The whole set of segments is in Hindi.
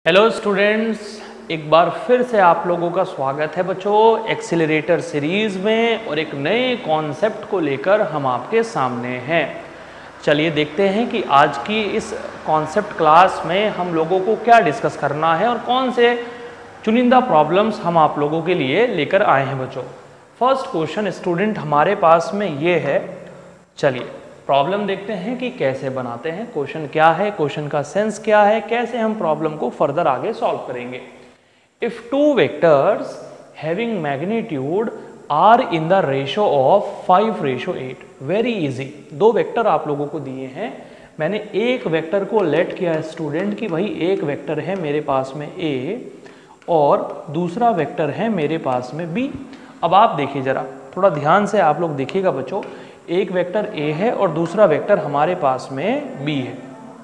हेलो स्टूडेंट्स, एक बार फिर से आप लोगों का स्वागत है बच्चों एक्सीलरेटर सीरीज़ में। और एक नए कॉन्सेप्ट को लेकर हम आपके सामने हैं। चलिए देखते हैं कि आज की इस कॉन्सेप्ट क्लास में हम लोगों को क्या डिस्कस करना है और कौन से चुनिंदा प्रॉब्लम्स हम आप लोगों के लिए लेकर आए हैं बच्चों। फर्स्ट क्वेश्चन स्टूडेंट हमारे पास में ये है। चलिए प्रॉब्लम देखते हैं कि कैसे बनाते हैं, क्वेश्चन क्या है, क्वेश्चन का सेंस क्या है, कैसे हम प्रॉब्लम को फर्दर आगे सॉल्व करेंगे। If two vectors having magnitude are in the ratio of 5:8, very easy. दो वेक्टर आप लोगों को दिए हैं, मैंने एक वेक्टर को लेट किया है स्टूडेंट कि भाई एक वेक्टर है मेरे पास में ए और दूसरा वेक्टर है मेरे पास में बी। अब आप देखिए जरा, थोड़ा ध्यान से आप लोग देखिएगा बच्चों, एक वेक्टर ए है और दूसरा वेक्टर हमारे पास में बी है।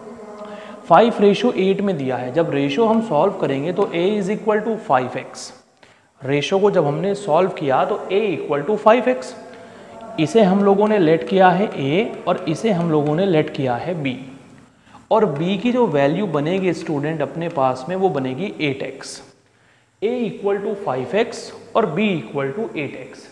5:8 में दिया है। जब रेशो हम सॉल्व करेंगे तो a is equal to 5x। Ratio को जब हमने सॉल्व किया तो a इक्वल टू 5x। इसे हम लोगों ने लेट किया है a और इसे हम लोगों ने लेट किया है b। और b की जो वैल्यू बनेगी स्टूडेंट अपने पास में वो बनेगी 8x। a equal to 5x और b equal to 8x।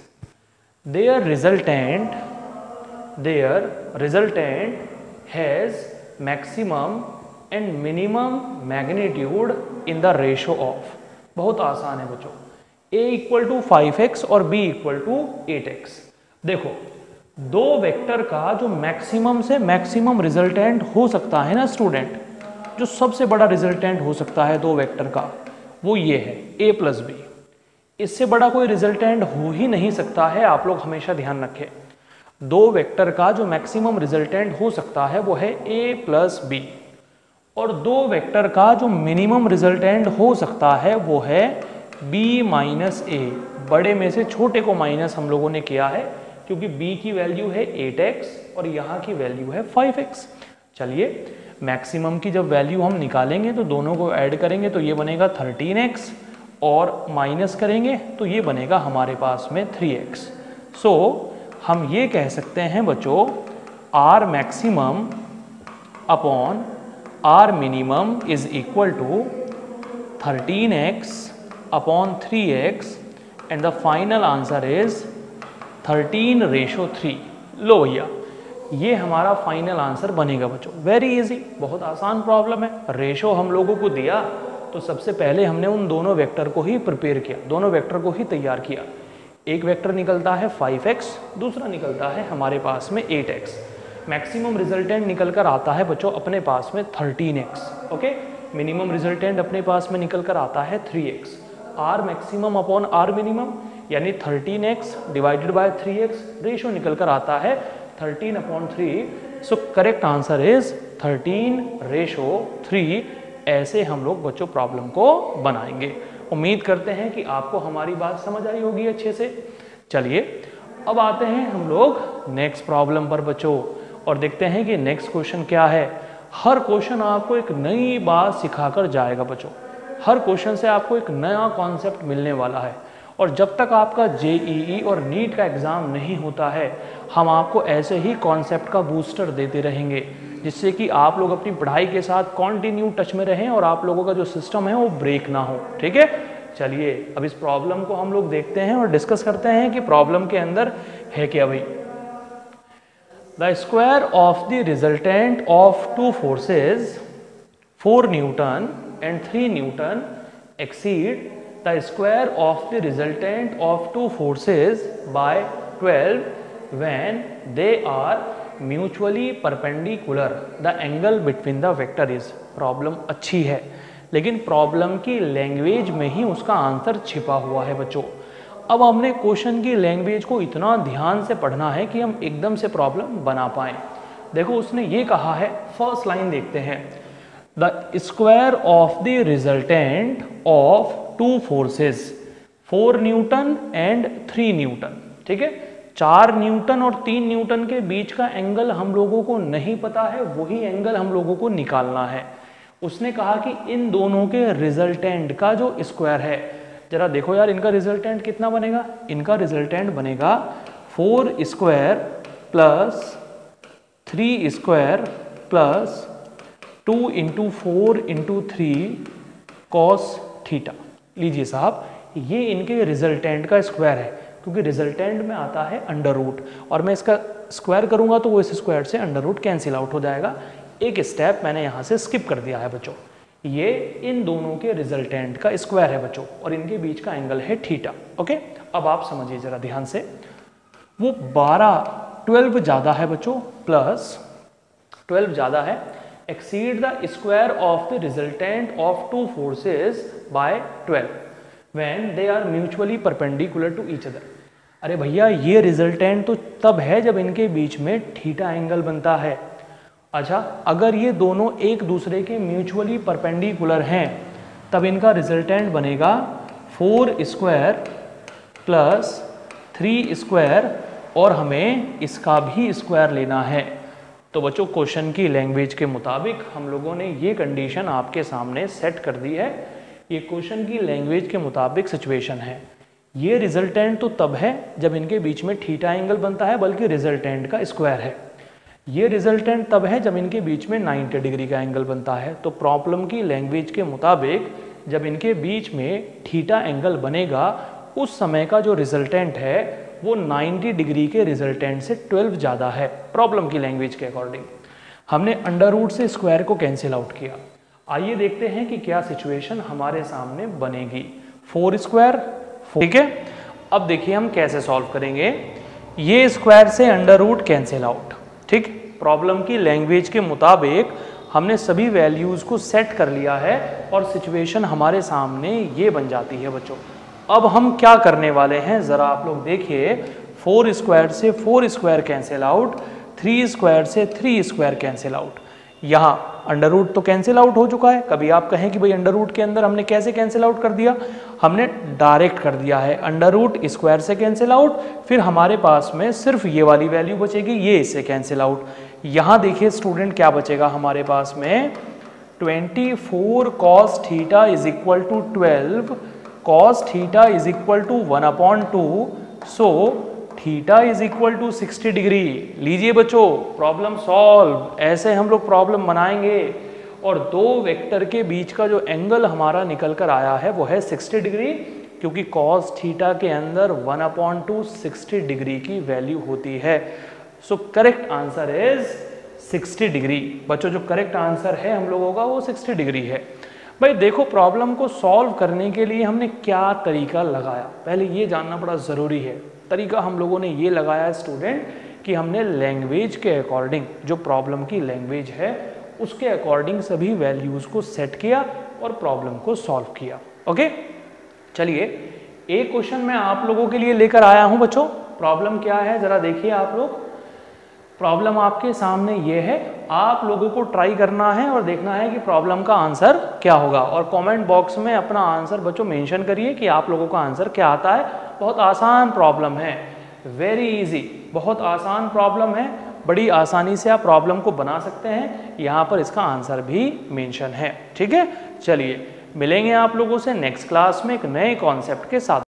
Their resultant has maximum and minimum magnitude in the ratio of। बहुत आसान है बच्चों, a इक्वल टू 5x और b इक्वल टू 8x। देखो दो वेक्टर का जो मैक्सिमम से मैक्सिमम रिजल्टेंट हो सकता है ना स्टूडेंट, जो सबसे बड़ा रिजल्टेंट हो सकता है दो वेक्टर का वो ये है a प्लस b। इससे बड़ा कोई रिजल्टेंट हो ही नहीं सकता है। आप लोग हमेशा ध्यान रखें, दो वेक्टर का जो मैक्सिमम रिजल्टेंट हो सकता है वो है a प्लस बी और दो वेक्टर का जो मिनिमम रिजल्टेंट हो सकता है वो है b माइनस a। बड़े में से छोटे को माइनस हम लोगों ने किया है क्योंकि b की वैल्यू है 8x और यहाँ की वैल्यू है 5x। चलिए मैक्सिमम की जब वैल्यू हम निकालेंगे तो दोनों को ऐड करेंगे तो ये बनेगा 13x और माइनस करेंगे तो ये बनेगा हमारे पास में 3x। सो हम ये कह सकते हैं बच्चों R maximum upon R minimum is equal to 13x upon 3x and the final answer is 13:3। लो भैया, ये हमारा फाइनल आंसर बनेगा बच्चों। वेरी इजी, बहुत आसान प्रॉब्लम है। रेशो हम लोगों को दिया तो सबसे पहले हमने उन दोनों वेक्टर को ही प्रिपेयर किया, दोनों वेक्टर को ही तैयार किया। एक वेक्टर निकलता है 5x, दूसरा निकलता है हमारे पास में 8x। मैक्सिमम रिजल्टेंट निकल कर आता है बच्चों अपने पास में 13x। ओके, मिनिमम रिजल्टेंट अपने पास में निकल कर आता है 3x। R maximum upon R minimum यानी 13x divided by 3x, ratio निकल कर आता है 13/3। So correct answer is 13:3। ऐसे हम लोग बच्चों प्रॉब्लम को बनाएंगे। उम्मीद करते हैं कि आपको हमारी बात समझ आई होगी अच्छे से। चलिए अब आते हैं हम लोग नेक्स्ट प्रॉब्लम पर बच्चों और देखते हैं कि नेक्स्ट क्वेश्चन क्या है। हर क्वेश्चन आपको एक नई बात सिखाकर जाएगा बच्चों। हर क्वेश्चन से आपको एक नया कॉन्सेप्ट मिलने वाला है और जब तक आपका JEE और नीट का एग्ज़ाम नहीं होता है हम आपको ऐसे ही कॉन्सेप्ट का बूस्टर देते रहेंगे जिससे कि आप लोग अपनी पढ़ाई के साथ कंटिन्यू टच में रहें और आप लोगों का जो सिस्टम है वो ब्रेक ना हो। ठीक है, चलिए अब इस प्रॉब्लम को हम लोग देखते हैं और डिस्कस करते हैं कि प्रॉब्लम के अंदर है क्या भाई। The square of the resultant of two forces 4 newton and 3 newton exceed the square of the resultant of two forces by 12 when they are mutually perpendicular the angle between the vector is. Problem अच्छी है लेकिन प्रॉब्लम की लैंग्वेज में ही उसका आंसर छिपा हुआ है बच्चों। अब हमने क्वेश्चन की लैंग्वेज को इतना ध्यान से पढ़ना है कि हम एकदम से प्रॉब्लम बना पाएं। देखो उसने ये कहा है, फर्स्ट लाइन देखते हैं, the square of the resultant of two forces 4 newton and 3 newton. ठीक है, 4 न्यूटन और 3 न्यूटन के बीच का एंगल हम लोगों को नहीं पता है, वही एंगल हम लोगों को निकालना है। उसने कहा कि इन दोनों के रिजल्टेंट का जो स्क्वायर है, जरा देखो यार इनका रिजल्टेंट कितना बनेगा। इनका रिजल्टेंट बनेगा 4 square plus 3 square plus 2 × 4 × 3 cos theta. लीजिए साहब, ये इनके रिजल्टेंट का स्क्वायर है, क्योंकि रिजल्टेंट में आता है अंडर रूट, और मैं इसका स्क्वायर करूंगा तो वो इस स्क्वायर से अंडर रूट कैंसिल आउट हो जाएगा। एक स्टेप मैंने यहाँ से स्किप कर दिया है बच्चों। ये इन दोनों के रिजल्टेंट का स्क्वायर है बच्चों, और इनके बीच का एंगल है थीटा। ओके, अब आप समझिए जरा ध्यान से, वो 12 ज़्यादा है बच्चों, प्लस 12 ज़्यादा है, exceed the square of the resultant of two forces by 12 when they are mutually perpendicular to each other. अरे भैया, ये रिजल्टेंट तो तब है जब इनके बीच में थीटा एंगल बनता है। अच्छा, अगर ये दोनों एक दूसरे के म्यूचुअली परपेंडिकुलर हैं तब इनका रिजल्टेंट बनेगा 4 स्क्वायर प्लस 3 स्क्वायर, और हमें इसका भी स्क्वायर लेना है। तो बच्चों, क्वेश्चन की लैंग्वेज के मुताबिक हम लोगों ने ये कंडीशन आपके सामने सेट कर दी है। ये क्वेश्चन की लैंग्वेज के मुताबिक सिचुएशन है। ये रिजल्टेंट तो तब है जब इनके बीच में थीटा एंगल बनता है, बल्कि रिजल्टेंट का स्क्वायर है। ये रिजल्टेंट तब है जब इनके बीच में 90 डिग्री का एंगल बनता है। तो प्रॉब्लम की लैंग्वेज के मुताबिक जब इनके बीच में थीटा एंगल बनेगा, उस समय का जो रिजल्टेंट है वो 90 डिग्री के रिजल्टेंट से 12 ज़्यादा है। प्रॉब्लम की लैंग्वेज के अकॉर्डिंग हमने अंडर रूट से स्क्वायर को कैंसिल आउट किया। आइए देखते हैं कि क्या सिचुएशन हमारे सामने बनेगी। 4 स्क्वायर, ठीक है। अब देखिए हम कैसे सॉल्व करेंगे। ये स्क्वायर से अंडर रूट कैंसिल आउट, ठीक। प्रॉब्लम की लैंग्वेज के मुताबिक हमने सभी वैल्यूज़ को सेट कर लिया है और सिचुएशन हमारे सामने ये बन जाती है बच्चों। अब हम क्या करने वाले हैं, ज़रा आप लोग देखिए। 4 स्क्वायर से 4 स्क्वायर कैंसिल आउट, 3 स्क्वायर से 3 स्क्वायर कैंसिल आउट। यहाँ अंडर रूट तो कैंसिल आउट हो चुका है। कभी आप कहें कि भाई अंडर रूट के अंदर हमने कैसे कैंसिल आउट कर दिया, हमने डायरेक्ट कर दिया है। अंडर रूट स्क्वायर से कैंसिल आउट, फिर हमारे पास में सिर्फ ये वाली वैल्यू बचेगी, ये इससे कैंसिल आउट। यहाँ देखिए स्टूडेंट क्या बचेगा हमारे पास में, 24 cos theta is equal to 12 cos theta is equal to 1/2, so theta is equal to 60 degree. लीजिए बच्चों, प्रॉब्लम सॉल्व। ऐसे हम लोग प्रॉब्लम बनाएंगे, और दो वेक्टर के बीच का जो एंगल हमारा निकल कर आया है वो है 60 डिग्री, क्योंकि cos थीटा के अंदर 1/2 60 डिग्री की वैल्यू होती है। So correct answer is 60 degree. बच्चों, जो करेक्ट आंसर है हम लोगों का वो 60 डिग्री है। भाई देखो, प्रॉब्लम को सॉल्व करने के लिए हमने क्या तरीका लगाया, पहले ये जानना बड़ा ज़रूरी है। तरीका हम लोगों ने ये लगाया स्टूडेंट कि हमने लैंग्वेज के अकॉर्डिंग, जो प्रॉब्लम की लैंग्वेज है उसके अकॉर्डिंग सभी वैल्यूज़ को सेट किया और प्रॉब्लम को सॉल्व किया। ओके, चलिए एक क्वेश्चन मैं आप लोगों के लिए लेकर आया हूँ बच्चों। प्रॉब्लम क्या है ज़रा देखिए आप लोग। प्रॉब्लम आपके सामने ये है, आप लोगों को ट्राई करना है और देखना है कि प्रॉब्लम का आंसर क्या होगा, और कमेंट बॉक्स में अपना आंसर बच्चों मेंशन करिए कि आप लोगों का आंसर क्या आता है। बहुत आसान प्रॉब्लम है, वेरी इजी, बहुत आसान प्रॉब्लम है, बड़ी आसानी से आप प्रॉब्लम को बना सकते हैं। यहाँ पर इसका आंसर भी मेंशन है, ठीक है। चलिए मिलेंगे आप लोगों से नेक्स्ट क्लास में एक नए कॉन्सेप्ट के साथ।